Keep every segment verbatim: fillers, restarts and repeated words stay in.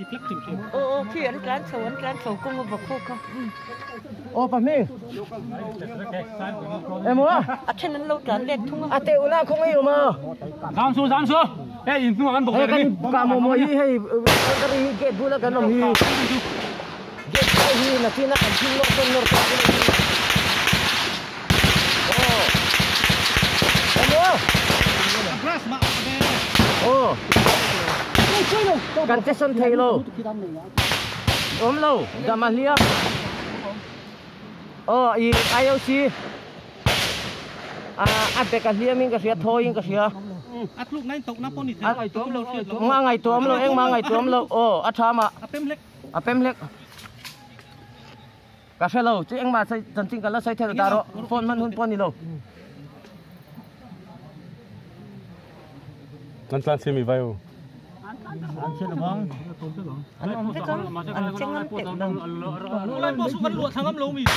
ô ô khi ăn cán sầu ăn cán sầu công vào khu không ô bà mi em mua à trênนั้นเราการเล่นทุ่ง à tệ una không ai mà giảm xuống giảm xuống cái gì cũng ăn bột cái cái cả một mồi hay cái cái cái bula cái nồng hi cái cái hi là khi nó ăn chín nó không nó ô kan teson thelo om lo damalia ô i i o c à à be ka hlia min ka sia thoi ka sia at lúc này tộc nắp poni thế tôm lâu xuyên ma ngai tom lo eng ma ngai tom lo ô a thama apem lek apem lek ka se lo chi eng ma sai jan ting ka la sai thelo daro phone man hun poni lo Nan plan semi vai o. anh sẽ làm anh anh có anh chẳng ăn tiệm đâu lúc này bố sụp luộc thằng âm lâu mì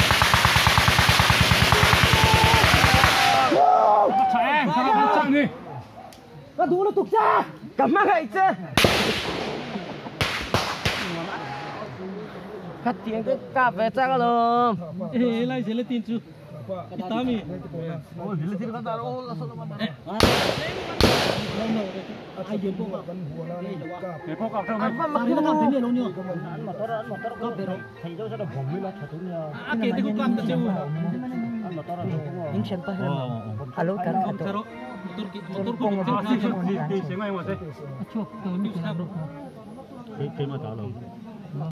chạy thằng chạy đi nó đủ nó tục ra cảm ơn thầy chứ cắt tiếng cái cà phê chắc rồi ê lại sẽ lên tin chưa kita mi oh bila tin kan taro la solo man ai dien po ke po ka tao apa makin kan ini lo nyo motor motor ko pero thầy đâu sao bom mi la thatunya a ke te ko kam ta chew motor in chempa halo kan khato motor ki motor ko ke ke sengai mo se ke ke ma ta lo